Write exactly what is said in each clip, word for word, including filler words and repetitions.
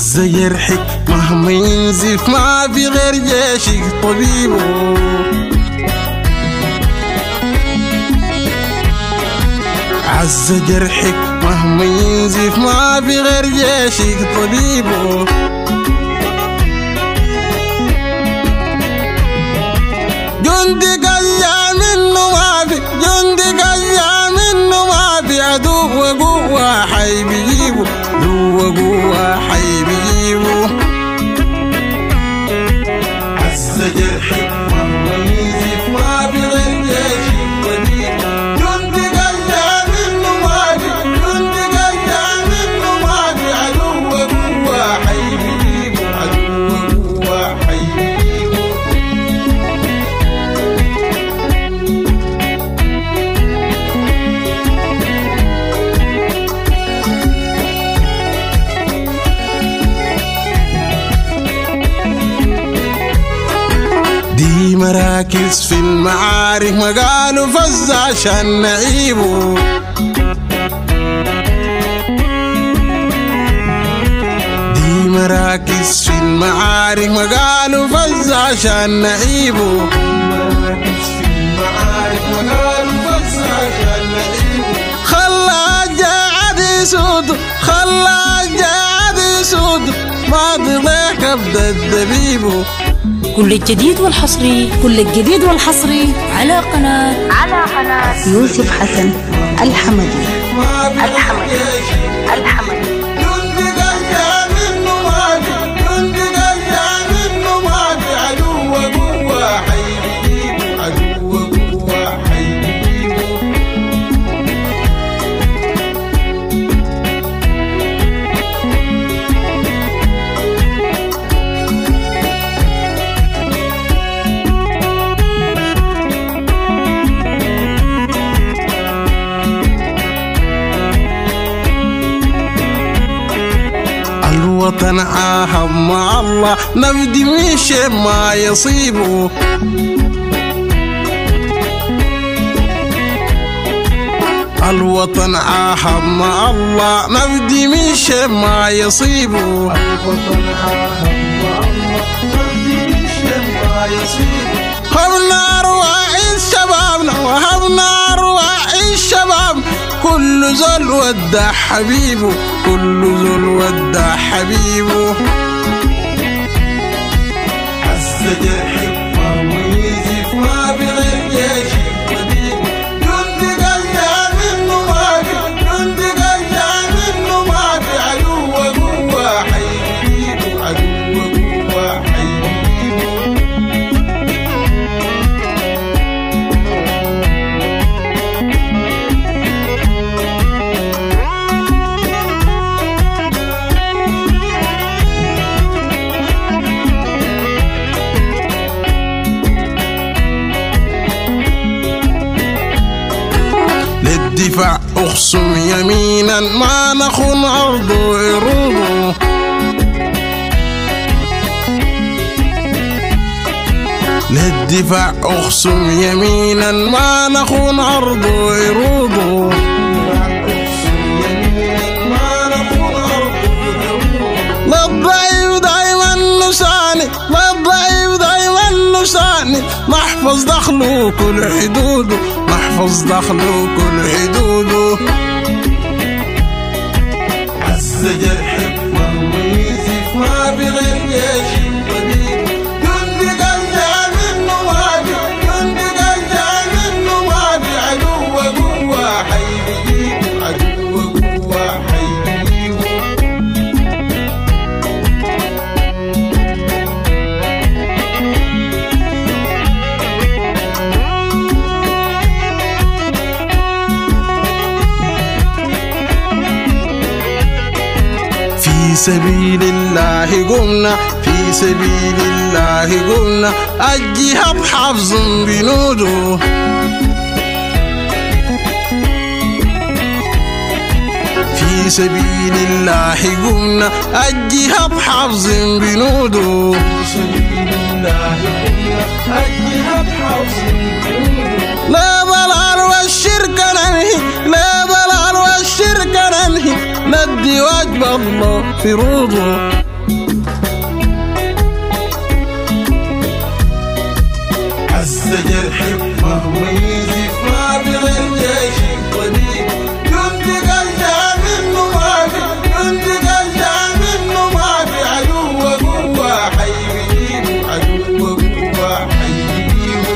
عز جرحك مهما ينزف ما في غير جيشك طبيبه. عز جرحك مهما ينزف ما في غير جيشك طبيبه. جندك أجا منه ما في، جندك أجا منه ما في، عدو وقوة حي بيجيبه، عدو وقوة حي بيجيبه. عز جرحك مهما ينزف ما في غير جيشك طبيبه. جندك أجا منه ما في، جندك أجا منه ما في، عدو وقوة حي بيجيبه، عدو وقوة حي بيجيبه. دي مراكز في المعارك ما قالوا فز عشان نعيبه. دي مراكز في المعارك ما قالوا فز عشان نعيبه. مراكز في المعارك ما قالوا فز عشان نعيبه. خلى قاعد يسود، خلى قاعد يسود، ما تضيع كبد دبيبه. كل الجديد والحصري، كل الجديد والحصري على قناة على قناة يوسف حسن الحمدي. الحمدي الحمدي جندك أجا منه ما في، جندك أجا منه ما في، عدو وقوة حي بيجيبه، عدو وقوة حي بيجيبه. الوطن عاهد مع الله نبدي من شيء ما يصيبه. الوطن عاهد مع الله نبدي من شيء ما يصيبه. الوطن عاهد مع الله نبدي من شيء ما يصيبه. هبنا أرواح شبابنا وهبنا أرواح الشباب، كل زول ودع حبيبه، كل زول ودع حبيبه. عز جرحك مهما ينزف ما في غير جيشك طبيبه. جندك أجا منه ما في، جندك أجا منه ما في، عدو وقوة حي بيجيبه، عدو وقوة حي بيجيبه. للدفاع أخصم يمينا ما نخون أرضه عروضه. للدفاع أخصم يمينا ما نخون أرضه عروضه. للضعيف دايما نساني، للضعيف دايما نساني، نحفظ دخله كل حدوده، نحفظ دخله كل حدوده. عز جرحك مهما ينزف ما في غير جيشك طبيبه. جندك أجا منه ما في، جندك أجا منه ما في، عدو وقوة حي بيجيبه، عدو وقوة حي بيجيبه. في سبيل الله قمنا، في سبيل الله قمنا، الجهاد حفظ بنوده. في سبيل الله قمنا، الجهاد حفظ بنوده. في سبيل الله قمنا، الجهاد حفظ بنوده. لا ضلال والشرك ننهي، لا ضلال والشرك ننهي، ندي واجب الله في روضه، عز جرحك مهما يزف ما بغير جيشك طبيب جندي قلجع منه ما في جندي قلجع منه ما في عدو قوة حيجيبه عدو قوة حيجيبه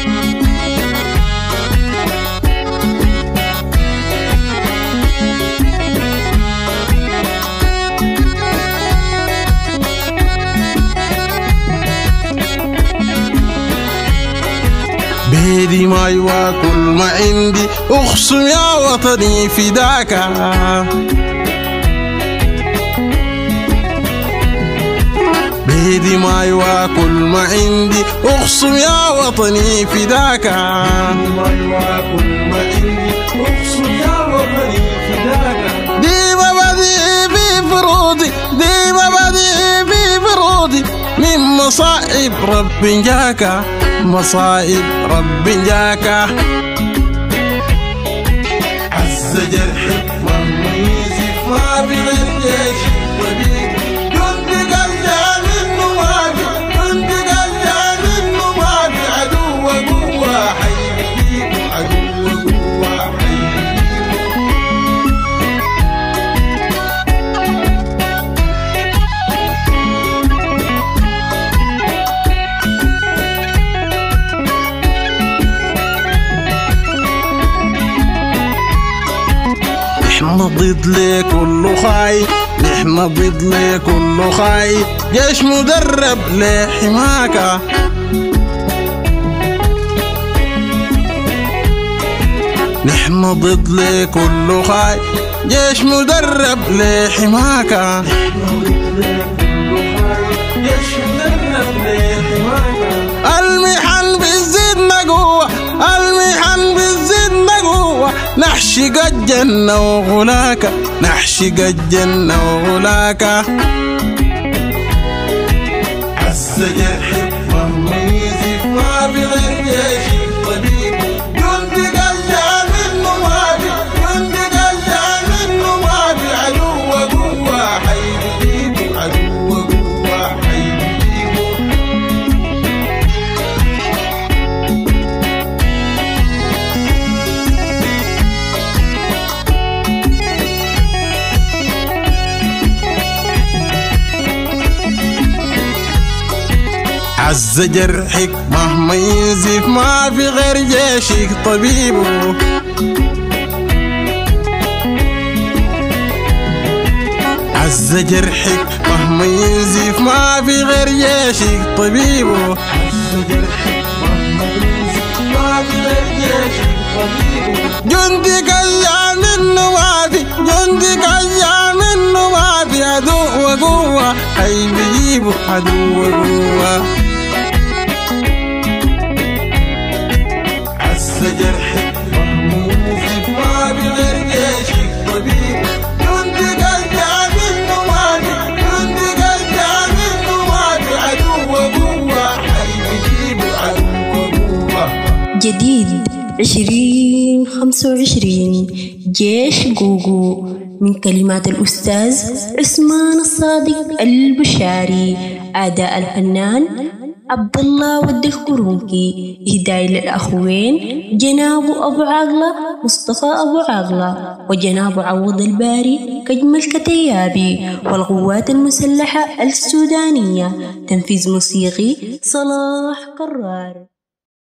بيدي ما يواكل ما عندي اخصم يا وطني فداك بيدي ما يواكل ما عندي اخصم يا وطني فداك ما يواكل ما عندي اخصم يا وطني فداك دي مبادئ في فروضي دي مبادئ في فروضي من مصائب رب جاك مصائب رب جاك عز جرحك مهما يزف ما بغير جيشك طبيب جندي قلجع منه ما في جندي قلجع منه ما في عدو قوة حيجيبه عدو قوة حيجيبه نحن ضد لكل خاي نحن ضد لكل خاي جيش مدرب لحماك نحن ضد لكل خاي جيش مدرب لحماك نحن ضد لكل خاي جيش مدرب لحماك المحن بتزيدنا قوة المحن بتزيدنا قوة نحشق الجنة وغلاك نحشق الجنة وغلاك عز جرحك مهما يزف ما بغير جيشك طبيب جندي قلجع منه ما في جندي قلجع منه ما في عدو قوة حيجيبه عدو قوة حيجيبه عز جرحك مهما ينزف ما في غير جيشك طبيبه عز جرحك مهما ينزف ما في غير جيشك طبيبه عز جرحك مهما ينزف ما في غير جيشك طبيبه جندي قلع منه ما في جندي قلع منه ما في عدو وقوة حيجيبه عدو وقوة عز جرحك مهما ينزف ما في غير جيشك طبيب جندي قلع منه ما في جندي قلع منه ما في عدو وقوة حيجيبه عدو وقوة جديد عشرين خمسة وعشرين جيش قوقو من كلمات الأستاذ عثمان الصادق البشاري أداء الفنان عبد الله ود الكرونكي إهداء للأخوين جناب أبو عاقلة مصطفى أبو عاقلة وجناب عوض الباري كجمل كتيابي والقوات المسلحة السودانية تنفيذ موسيقي صلاح قرار.